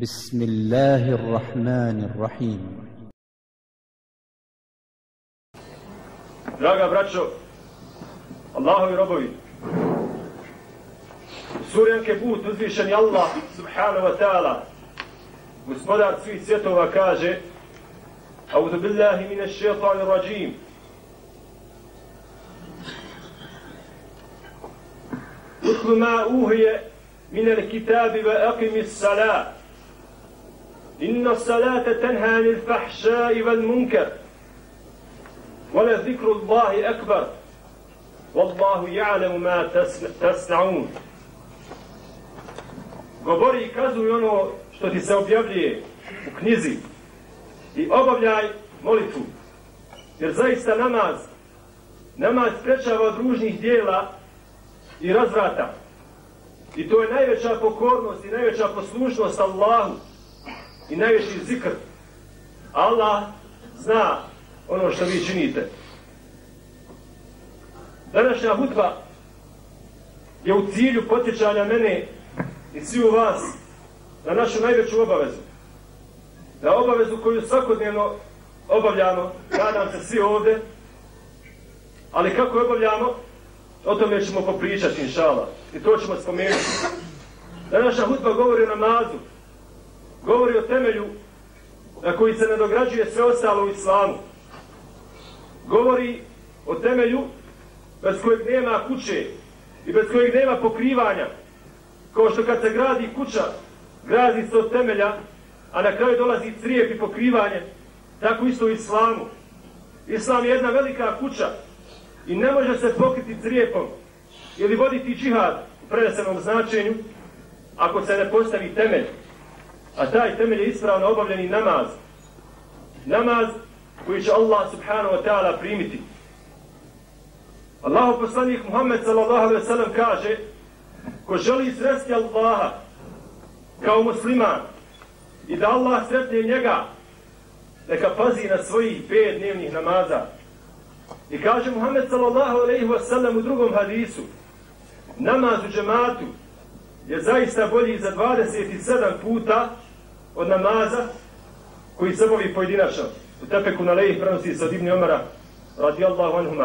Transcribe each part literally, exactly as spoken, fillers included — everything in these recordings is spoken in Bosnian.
بسم الله الرحمن الرحيم. Draga braćo, Allahovi robovi, u suri Ankebut uzvišen je Allah subhanahu wa ta'ala, gospodar svih svjetova, kaže: A'udhu billahi minash shaitanir rajim. Utlu ma uhiye minal kitabi wa aqimis salat. Inna salata tanha anil fahsha'i wal munkar. Wala zikru Allahi akbar. Wallahu ja'lamu ma tasna'un. Govori i kazuj ono što ti se objavljuje u knjizi i obavljaj molitvu, jer zaista namaz namaz sprečava od ružnih dijela i razvrata, i to je najveća pokornost i najveća poslušnost Allahu i najveći zikr. Allah zna ono što vi činite. Današnja hudba je u cilju podsjećanja mene i svi u vas na našu najveću obavezu, na obavezu koju svakodnevno obavljamo, nadam se svi ovdje, ali kako je obavljamo, o tome ćemo popričati, inšala, i to ćemo spomenuti. Današnja hudba govori o namazu, govori o temelju na koji se nadograđuje sve ostalo u islamu, govori o temelju bez kojeg nema kuće i bez kojeg nema pokrivanja. Kao što kad se gradi kuća, gradi se od temelja, a na kraju dolazi crijep i pokrivanje, tako isto u islamu. Islam je jedna velika kuća i ne može se pokriti crijepom ili voditi džihad u prenesenom značenju ako se ne postavi temelj. A taj temelj je ispravno obavljeni namaz. Namaz koji će Allah subhanahu wa ta'ala primiti. Allahov poslanik Muhammed sallallahu alejhi ve sellem kaže: ko želi sresti Allaha kao musliman i da Allah sretne njega, neka pazi na svojih pet dnevnih namaza. I kaže Muhammed sallallahu alejhi ve sellem u drugom hadisu: namaz u džematu je zaista bolji za dvadeset sedam puta od namaza koji se obavi pojedinačno. U Tefeku na Lejih prenosi se od Ibn Omara radijallahu anhuma.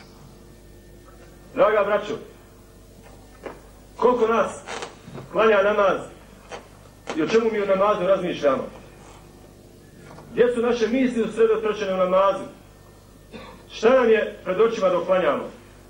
Draga braćo, koliko nas klanja namaz i o čemu mi u namazu razmišljamo? Gdje su naše misli usredotočene u namazu? Šta nam je pred očima dok klanjamo?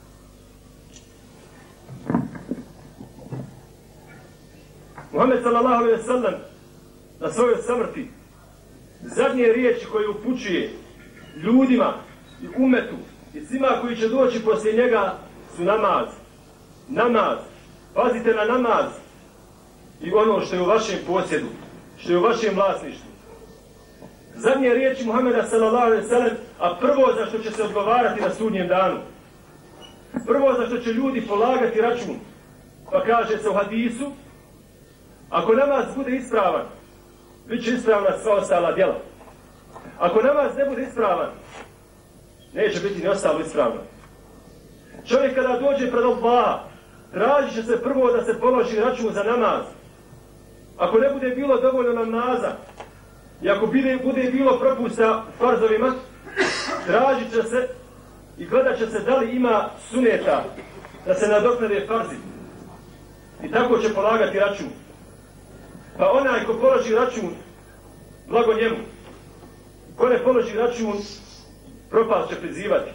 Muhammed sallallahu alejhi ve sellem na svojoj smrti zadnje riječi koje upućuje ljudima i umetu i svima koji će doći poslije njega su namaz. Namaz. Pazite na namaz i ono što je u vašem posjedu, što je u vašem vlasništvu. Zadnje riječi Muhameda sallallahu alejhi ve sellem, a prvo za što će se odgovarati na sudnjem danu. Prvo za što će ljudi polagati račun. Pa kaže se u hadisu: ako namaz bude ispravan, bit će ispravna sva ostala djela. Ako namaz ne bude ispravan, neće biti ni ostalo ispravno. Čovjek kada dođe pred Allaha, traži će se prvo da se položi račun za namaz. Ako ne bude bilo dovoljno namaza i ako bude, bude bilo propusta farzovima, tražit će se i gledat će se da li ima suneta da se nadoknade farzi. I tako će polagati račun. Pa onaj ko položi račun, blago njemu. Ko ne položi račun, propast će prizivati.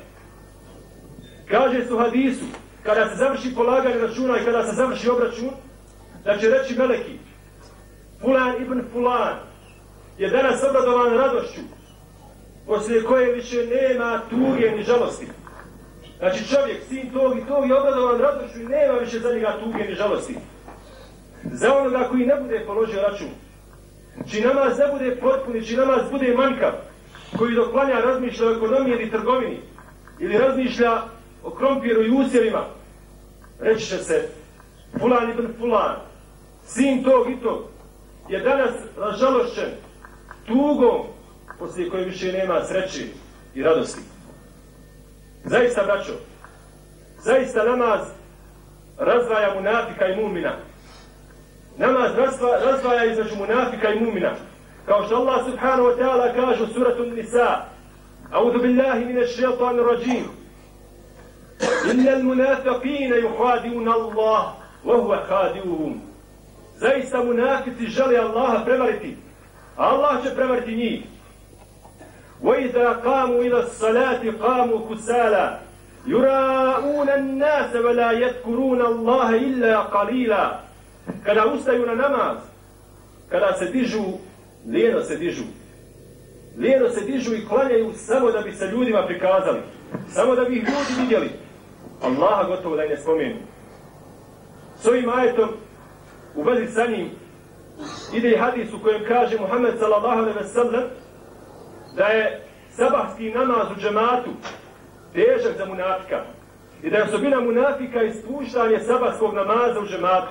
Kaže se u hadisu, kada se završi polaganje računa i kada se završi obračun, da će reći meleki: Fulan ibn Fulan je danas obradovan radošću, poslije koje više nema tuge ni žalosti. Znači čovjek, sin tog i tog, je obradovan radošću i nema više za njega tuge ni žalosti. Za onoga koji ne bude položio račun, čiji namaz ne bude potpun, čiji namaz bude manjkav, koji dok klanja razmišlja o ekonomiji ili trgovini, ili razmišlja o krompiru i usjevima, reći će se: Fulan ibn Fulan, sin tog i tog, je danas ražalošćen tugom poslije koje više nema sreće i radosti. Zaista, braćo, zaista namaz razdvaja munafika i mumina. Namaz razdvaja između munafika i mumina. Kao što Allah subhanahu wa ta'ala kaže u suratu Nisa: A'udhu billahi minash shaitanir rajim. Innal munafiqina yukhadi'una Allah wa huwa khadi'uhum. Zaista munafici žele Allaha prevariti, a Allah će prevariti njih. وَإِذَا قَامُوا إِلَى الصَّلَاةِ قَامُوا كُسَالًا يُرَاءُونَ النَّاسَ وَلَا يَذْكُرُونَ اللَّهَ إِلَّا قَلِيلًا. Kada ustaju na namaz, kada se dižu, lijeno se dižu. Lijeno se dižu i klanjaju samo da bi se ljudima prikazali, samo da bi ih ljudi vidjeli. Allaha gotovo da i ne spomenu. S ovim ajetom, u vezi sa njim, ide i hadis u kojem kaže Muhammed sallallahu alejhi ve sellem da je sabahski namaz u džematu težak za munafika i da je osobina munafika ispuštanje sabahskog namaza u džematu.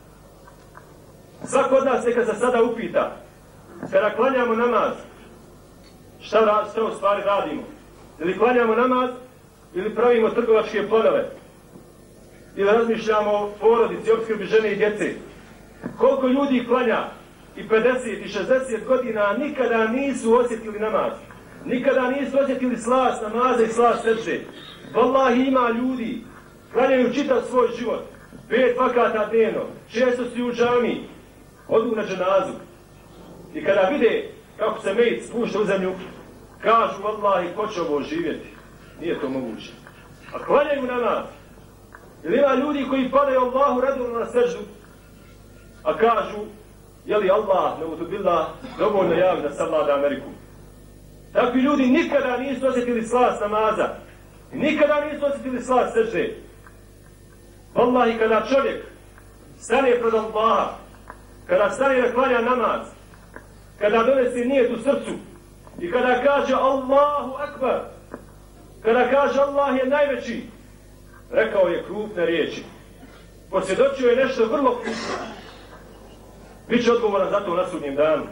Svako od nas neka se sada upita, kada klanjamo namaz, šta, šta u stvari radimo? Ili klanjamo namaz, ili pravimo trgovačke planove, ili razmišljamo o porodici, opskrbi žene i djece. Koliko ljudi klanja i pedeset i šezdeset godina nikada nisu osjetili namaz, nikada nisu osjetili slast namaza i slast sećde. Wallahi ima ljudi, klanjaju čitav svoj život, pet vakata dnevno, često su u džami, odu na dženazu. I kada vide kako se mejt spušta u zemlju, kažu wallahi ko će ovo živjeti. Nije to moguće. A klanjaju namaz. Ili ima ljudi koji padaju Allahu redovno na sećdu, a kažu, je li Allah, neuzubillah, dovoljno javi da savlada Ameriku. Takvi ljudi nikada nisu osjetili slast namaza. Nikada nisu osjetili slast sećde. Wallahi, kada čovjek stane pred Allaha, kada stane da klanja namaz, kada donese nijet u srcu i kada kaže Allahu akbar, kada kaže Allah je najveći, rekao je krupne riječi. Posvjedočio je nešto vrlo krupno. Biće odgovoran za to na sudnjem danu.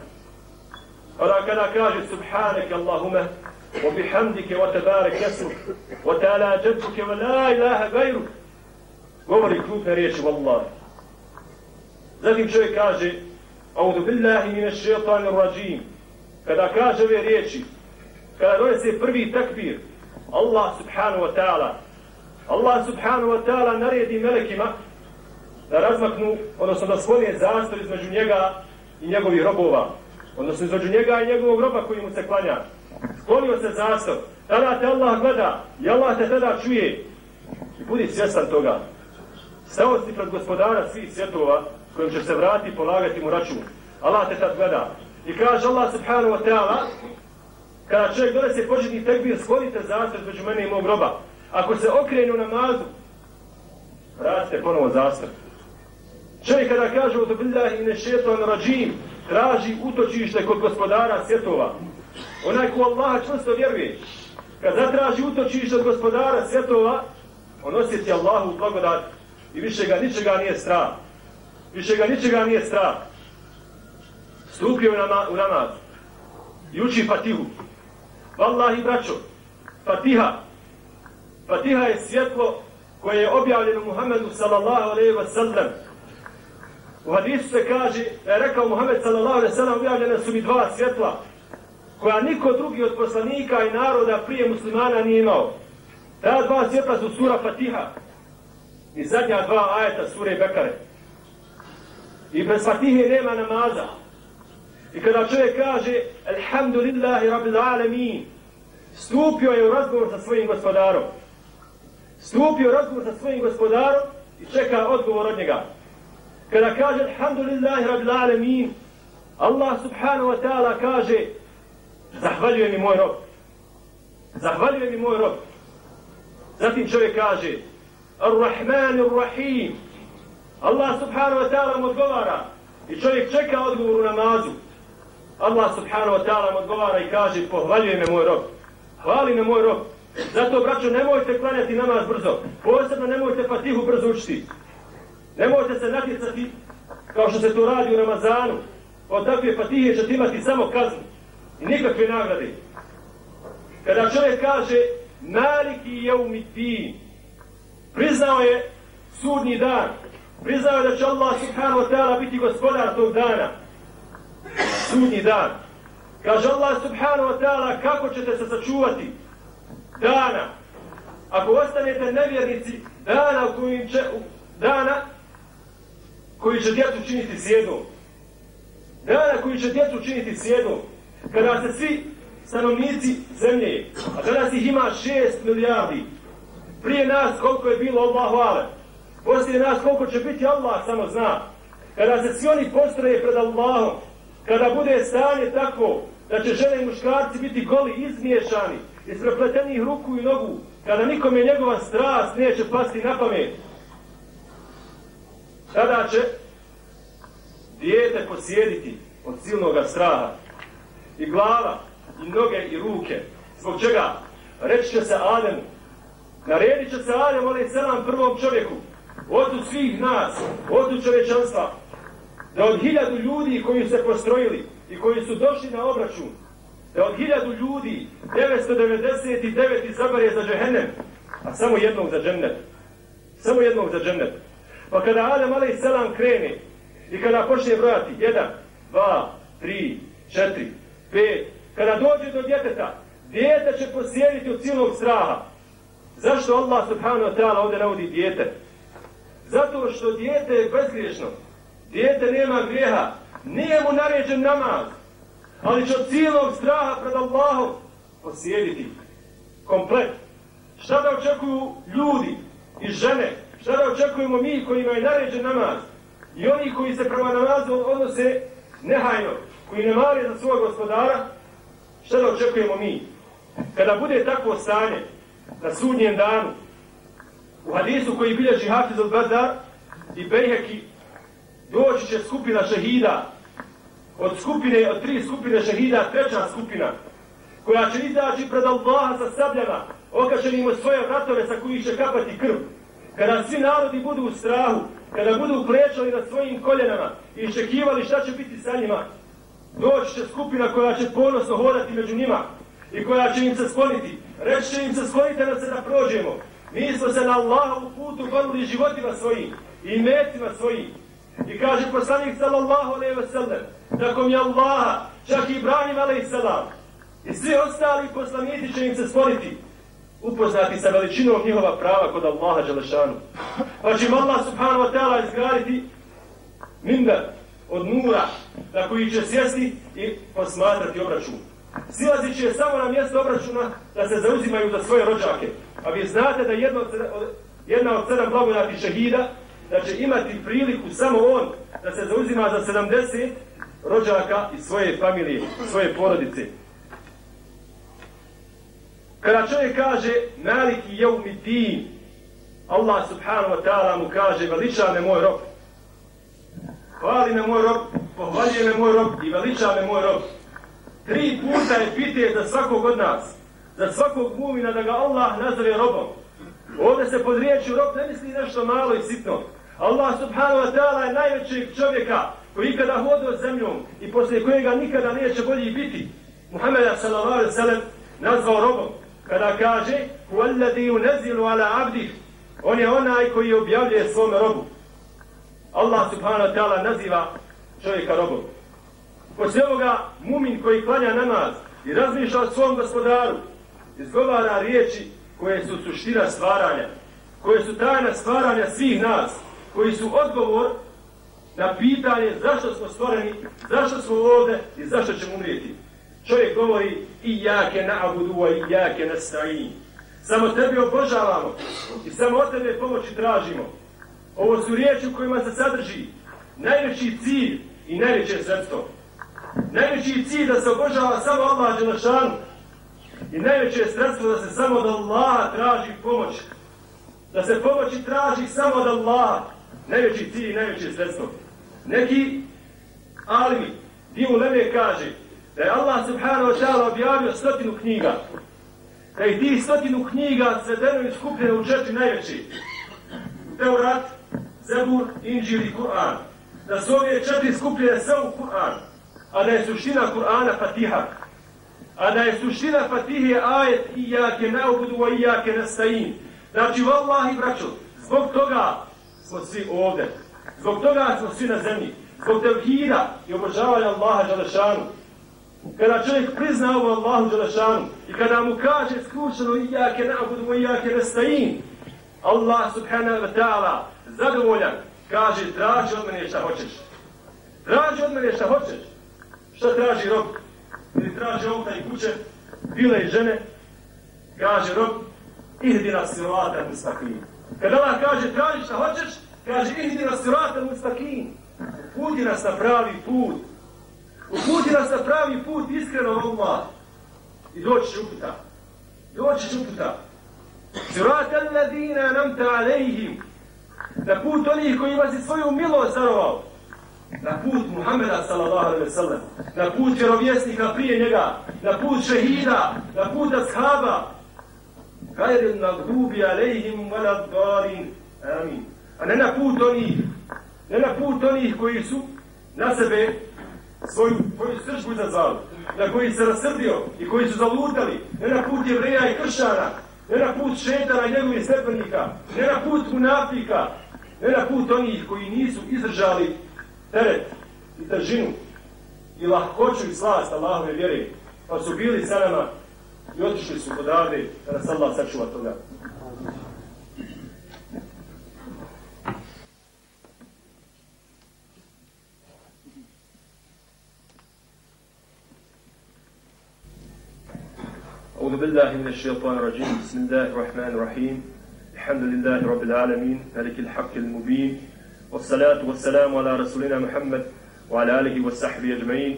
A kada kaže Subhaneke Allahume, wa bihamdike, wa tabarek jesmuk, wa ta'ala jadbuke, wa la ilaha gajruk, govori krupne riječi, wallahi. Zatim čovjek kaže, A'udhu billahi minash shaitanir rajim. Kada kaže ove riječi, kada donese prvi takbir, Allah subhanahu wa ta'ala, Allah subhanahu wa ta'ala naredi melekima da razmaknu, odnosno da sklone zastor između njega i njegovih robova, odnosno između njega i njegovog roba koji mu se klanja. Sklonio se zastor, tada te Allah gleda i Allah te tada čuje. I budi svjestan toga. Stao si pred gospodara svih svjetova kojim će se vratiti i polagati mu račun. Allah te tad gleda. I kaže Allah subhanahu wa ta'ala, kada čovjek donese početni tekbir, sklonite zastor između mene i mog roba. Ako se okrenu namazu, vratite ponovo zastor. Čovjek kada kaže A'udhu billahi minash shaitanir rajim, traži utočište kod gospodara svjetova. Onaj ko Allaha čvrsto vjeruje, kad zatraži utočište od gospodara svjetova, on osjeti Allahu blagodat i više ga ničega nije strah. Više ga ničega nije strah. Stupio u namaz i uči Fatihu. Wallahi braćo, Fatiha. Fatiha je svjetlo koje je objavljeno Muhammedu sallallahu alejhi ve sellem. U hadisu se kaže da je rekao Muhammed sallallahu alejhi ve sellem, objavljena su mi dva svjetla koja niko drugi od poslanika i naroda prije muslimana nije imao. Ta dva svjetla su sura Fatiha i zadnja dva ajeta sure Bekare. I bez Fatihe nema namaza. I kada čovjek kaže Alhamdulillahi Rabbil Alamin, stupio je u razgovor sa svojim gospodarom. Stupio u razgovor sa svojim gospodarom i čeka odgovor od njega. Kada kaže Alhamdulillahi Rabbil Alamin, Allah subhanahu wa ta'ala kaže zahvaljuje mi moj rob. Zahvaljuje mi moj rob. Zatim čovjek kaže Ar-Rahmanir Rahim. Allah subhanahu wa ta'ala mu odgovara i čovjek čeka odgovor u namazu. Allah subhanahu wa ta'ala mu odgovara i kaže pohvaljuje me moj rob. Hvali me moj rob. Zato, braćo, nemojte klanjati namaz brzo. Posebno nemojte Fatihu brzo učiti. Nemojte se natjecati kao što se to radi u Ramazanu. Od takve Fatihe ćete imati samo kaznu i nikakve nagrade. Kada čovjek kaže Maliki jeumiddin, priznao je sudnji dan, Priznao je da će Allah subhanahu wa ta'ala biti gospodar tog dana. Sudnji dan. Kaže Allah subhanahu wa ta'ala, kako ćete se sačuvati dana ako ostanete nevjernici, dana u kojim će, dana koji će djecu činiti sjedom. Dana koji će djecu činiti sjedom. Kada se svi stanovnici zemlje, a danas ih ima šest milijardi, prije nas koliko je bilo Allahu alem, poslije nas koliko će biti Allah samo zna. Kada se svi oni postroje pred Allahom, kada bude stanje takvo da će žene i muškarci biti goli, izmiješani, isprepletenih ruku i nogu, kada nikome njegova strast neće pasti na pamet, tada će dijete posjediti od silnoga straha i glava i noge i ruke. Zbog čega? Reći će se Ademu, naredit će se Ademu, ali selam prvom čovjeku, ocu svih nas, ocu čovječanstva, da od hiljadu ljudi koji se postrojili i koji su došli na obračun, da od hiljadu ljudi devetsto devedeset devet izabere za džehennem, a samo jednog za džennet. Samo jednog za džennet. Pa kada Adem alejhi selam krene i kada počne brojati jedan, dva, tri, četiri, pet, kada dođe do djeteta, dijete će posjediti od silnog straha. Zašto Allah subhanahu wa ta'ala ovdje navodi dijete? Zato što dijete je bezgriješno. Dijete nema grijeha. Nije mu naređen namaz. Ali će od silnog straha pred Allahom posjediti. Komplet. Šta da očekuju ljudi i žene? Šta da očekujemo mi kojima je naređen namaz? I oni koji se prema namazu odnose nehajno, koji ne mare za svog gospodara, šta da očekujemo mi? Kada bude takvo stanje na sudnjem danu, u hadisu koji bilježi Hafiz al-Bazar i Bejheki, doći će skupina šehida, od skupine, od tri skupine šehida, treća skupina, koja će izaći pred Allaha sa sabljama, okačenim u svoje vratove sa kojih će kapati krv. Kada svi narodi budu u strahu, kada budu klečali na svojim koljenama i iščekivali šta će biti sa njima, doći će skupina koja će ponosno hodati među njima i koja će im se skloniti. Reći će im se, sklonite nas se da prođemo. Mi smo se na Allahovu putu borili životima svojim i imecima svojim. I kaže poslanik sallallahu alejhi ve sellem, tako mi Allaha, čak i Ibrahim alejhi selam i svi ostali poslanici će im se skloniti, upoznati sa veličinom njihova prava kod Allaha dželešanu. Pa će im Allah subhanahu wa ta'ala izgraditi minber od nura na koji će sjesti i posmatrati obračun. Silazit će samo na mjesto obračuna da se zauzimaju za svoje rođake. A vi znate da jedna od, jedna od sedam blagodatnih šehida da će imati priliku samo on da se zauzima za sedamdeset rođaka iz svoje familije, svoje porodice. Kada čovjek kaže Maliki jevmiddin, Allah subhanahu wa ta'ala mu kaže veliča me moj rob. Hvali me moj rob, pohvaljuje me moj rob i veliča me moj rob. Tri puta je pite za svakog od nas, za svakog mumina da ga Allah nazove robom. Ovdje se pod riječju rob ne misli nešto malo i sitno. Allah subhanahu wa ta'ala je najvećeg čovjeka koji ikada hodio zemljom i poslije kojega nikada neće bolji biti. Muhammeda sallallahu alejhi ve sellem nazvao robom kada kaže huwallazi yunzilu ala abdih, on je onaj koji objavljuje svome robu. Allah subhanahu wa ta'ala naziva čovjeka robom. Poslije ovoga mumin koji klanja namaz i razmišlja o svom gospodaru, izgovara riječi koje su suština stvaranja, koje su tajna stvaranja svih nas, koji su odgovor na pitanje zašto smo stvoreni, zašto smo ovdje i zašto ćemo umrijeti. Čovjek govori Iyake na'budu wa Iyake nasta'in. Samo tebi obožavamo i samo od tebe pomoći tražimo. Ovo su riječi u kojima se sadrži najveći cilj i najveće sredstvo. Najveći cilj da se obožava samo Allah dželešanu i najveće sredstvo da se samo od Allaha traži pomoć. Da se pomoći traži samo od Allaha. Najveći cilj i najveće sredstvo. Neki alimi, dio uleme kaže da je Allah subhanahu wa ta'ala objavio stotinu knjiga. Da je tih stotinu knjiga svedeno i skupljeno u četiri najveće. Teurat, Zebur, Inđil i Kur'an. Da su ove četiri skupljene sve u Kur'an. A da je suština Kur'ana Fatiha. A da je suština Fatihe ajet Iyake na'budu wa Iyake nasta'in. Znači, vallahi, braćo, zbog toga smo svi ovdje. Zbog toga smo svi na zemlji. Zbog tevhida i obožavanja Allaha Đelešanu. Kada čovjek prizna ovo Allahu Đelešanu i kada mu kaže skrušeno ijake na'budu wa ijake nasta'in, Allah subhanahu wa ta'ala zadovoljan kaže traži od mene šta hoćeš. Traži od mene šta hoćeš. Šta traži rob? Ili traži auta i kuće, vile i žene, kaže rob ihdina sirata mustaqim. Kada Allah kaže traži šta hoćeš, kaže ihdina sirata mustaqim. Uputi nas na pravi put. Uputi nas na pravi put iskreno Allah. I doći će uputa. Doći će uputa. Sirata alladina an'amta alejhim. Na put onih koji vas i svoju milost darovao. Na put Muhammeda sallallahu alejhi ve sellem. Na put vjerovjesnika prije njega. Na put šehida. Na put ashaba. Gajril magdubi alejhim wala ddalin. Amin. A ne na put onih. Ne na put onih koji su na sebe svoju, svoju sržbu izazvali, na koji se rasrdio i koji su zalutali, ne na put Jevreja i kršćana, ne na put šetana i njegovih sledbenika, ne na put munafika, ne na put onih koji nisu izdržali teret i težinu i lahkoću i slast Allahove vjere, pa su bili sa nama i otišli su odavde, da nas Allah sačuva toga. أعوذ بالله من الشيطان الرجيم بسم الله الرحمن الرحيم الحمد لله رب العالمين ملك الحق المبين والصلاة والسلام على رسولنا محمد وعلى آله وصحبه أجمعين.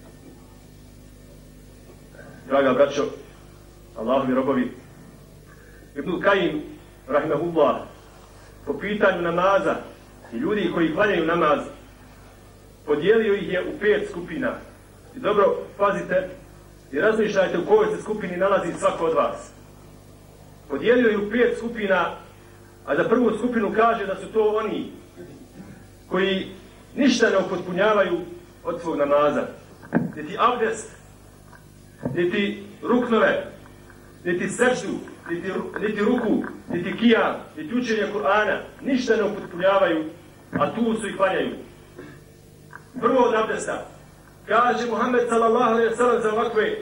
Draga braćo, Allahovi robovi, Ibn Kajim, rahimahullah, po pitanju namaza i ljudi koji klanjaju namaz, podijelio ih je u pet skupina. I dobro, pazite, i razmišljajte u kojoj se skupini nalazi svako od vas. Podijelio je u pet skupina, a za prvu skupinu kaže da su to oni koji ništa ne upotpunjavaju od svog namaza. Niti abdest, niti ruknove, niti sečdu, niti, niti ruku, niti kijam, niti učenje Kur'ana, ništa ne upotpunjavaju, a tu su i klanjaju. Prvo od abdesta. Kaže Muhammed sallallahu alejhi ve sellem za ovakve: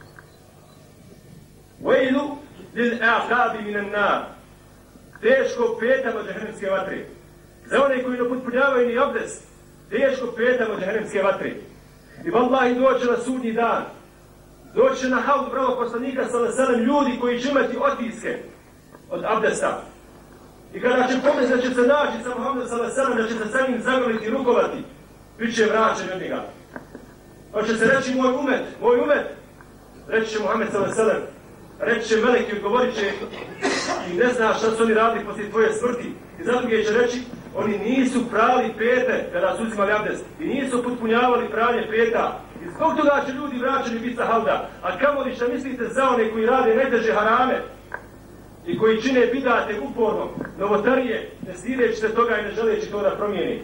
Vejlu lil aqabi minan nar. Teško petama džehennemske vatre. Za one koji ne upotpunjavaju ni abdest, teško petama džehennemske vatre. I vallahi doće na sudnji dan. Doće na haud pravog poslanika sallallahu alejhi ve sellem ljudi koji će imati otiske od abdesta. I kada će pomislit da će se naći sa Muhammedom sallallahu alejhi ve sellem, da će se sa njim zagrliti i rukovati, bit će vraćen od njega. Pa će se reći moj umet, moj umet, reći će Muhammed sallallahu alejhi ve sellem, reći će melek i odgovorit će i ne zna šta su oni radili poslije tvoje smrti. I zato će reći, oni nisu prali pete kada su uzimali abdest i nisu potpunjavali pranje peta. I zbog toga će ljudi vraćeni biti sa hauda. A kamoli šta mislite za one koji rade najteže harame i koji čine bidate uporno, novotarije, ne stideći se toga i ne želeći to da promijeni.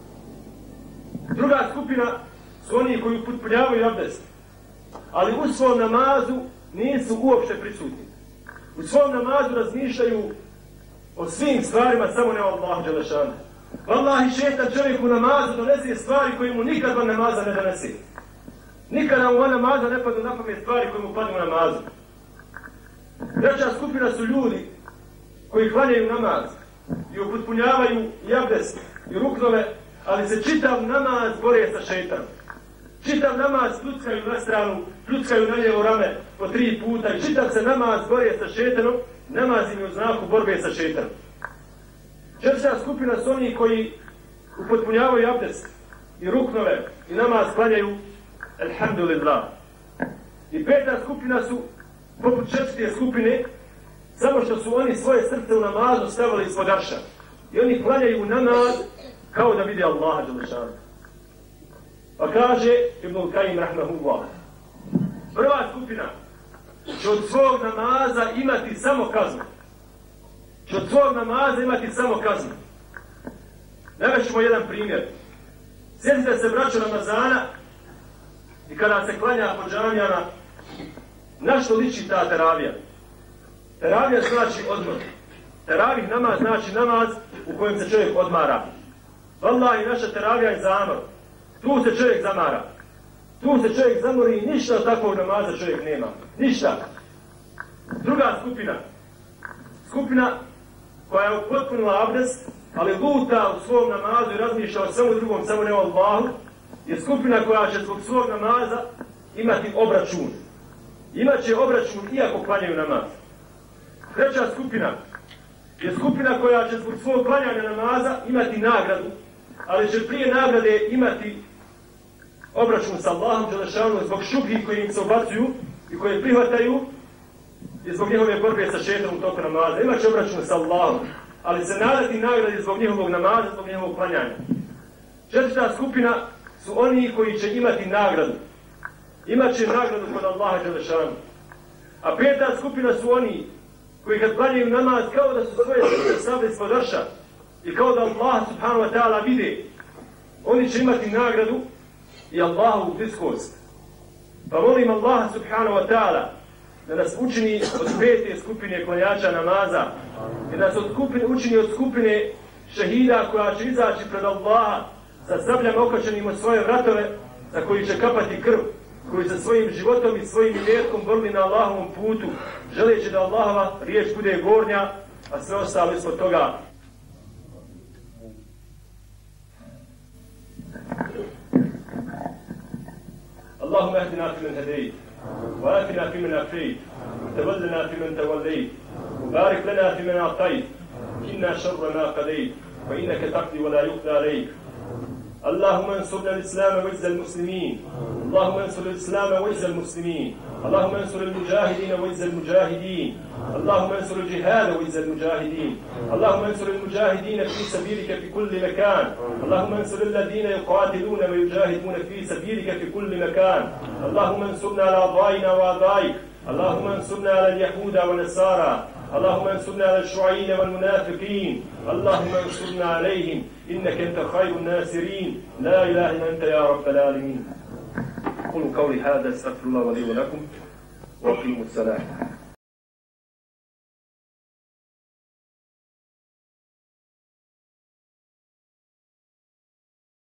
Druga skupina su oni koji upotpunjavaju abdest, ali u svom namazu nisu uopšte prisutni. U svom namazu razmišljaju o svim stvarima, samo ne o Allahu Đelešanu. Wallahi, šetan čovjek u namazu donese stvari koje mu nikad van namaza ne donese. Nikada mu van namaza ne padnu na pamet stvari koje mu padnu u namazu. Treća skupina su ljudi koji klanjaju namaz i upotpunjavaju i abdest i ruknove, ali se čitav namaz bore sa šetanom. Čitav namaz pljuckaju na stranu, pljuckaju na lijevo rame po tri puta i čitav se namaz bore sa šetanom, namaz im je u znaku borbe sa šetanom. Četvrta skupina su oni koji upotpunjavaju abdest i ruknove i namaz klanjaju alhamdulillah. I peta skupina su poput četvrte skupine, samo što su oni svoje srce u namazu stavili ispod arša. I oni klanjaju namaz kao da vidi Allaha Đelešanu. Pa kaže Ibn Kajim rahmahullah, prva skupina će od svog namaza imati samo kaznu. Će od svog namaza imati samo kaznu. Navešćemo jedan primjer. Sjetite se, braćo, Ramazana i kada se klanja po džamijama, na što liči ta teravija? Teravija znači odmor. Teravih namaz znači namaz u kojem se čovjek odmara. Wallahi, naša teravija je zamor. Tu se čovjek zamara. Tu se čovjek zamori i ništa od takvog namaza čovjek nema. Ništa. Druga skupina. Skupina koja je upotpunila abdest, ali luta u svom namazu i razmišlja o samo drugom, samo ne o Allahu, je skupina koja će zbog svog namaza imati obračun. Imaće obračun iako klanjaju namaz. Treća skupina je skupina koja će zbog svog klanjanja namaza imati nagradu, ali će prije nagrade imati obračun sa Allahom dželešanu zbog šubhi koji im se obacuju i koje prihvataju i zbog njihove borbe sa šejtanom u toku namaza. Imaće obračun sa Allahom, ali se nadati nagradi zbog njihovog namaza, zbog njihovog klanjanja. Četvrta skupina su oni koji će imati nagradu. Imaće nagradu kod Allaha dželešanu. A peta skupina su oni koji kad klanjaju namaz kao da su svoje srce stavili ispod arša i kao da Allah subhanahu wa ta'ala vide. Oni će imati nagradu i Allahovu bliskost. Pa molim Allaha subhanahu wa ta'ala da nas učini od pete skupine klanjača namaza i da nas od skupine, učini od skupine šehida koja će izaći pred Allaha sa sabljama okačenim od svoje vratove za koji će kapati krv, koji sa svojim životom i svojim imetkom borili na Allahovom putu, želeći da Allahova riječ bude gornja, a sve ostalo ispod toga. Allahumma ehdina fi men hedejt, wa atina fi men afejt, wa tawallana fi men tawallejt, wa barik lana fi men atajt, inna šarra ma qadejt, wa innaka taqdi wa la yuqda alejk. اللهم انصر الإسلام وعز المسلمين اللهم انصر الإسلام وعز المسلمين اللهم انصر المجاهدين وعز المجاهدين اللهم انصر الجهاد وعز المجاهدين اللهم انصر المجاهدين في سبيلك في كل مكان اللهم انصر الذين يقاتلون ويجاهدون في سبيلك في كل مكان اللهم انصرنا على أعدائنا وأعدائك اللهم انصرنا على اليهود والنصارى اللهم انصرنا على الشيوعيين والمنافقين اللهم انصرنا عليهم إنك أنت خير الناصرين لا إله إلا أنت يا رب العالمين قولوا قولي هذا استغفر الله لي ولكم وأقيموا الصلاة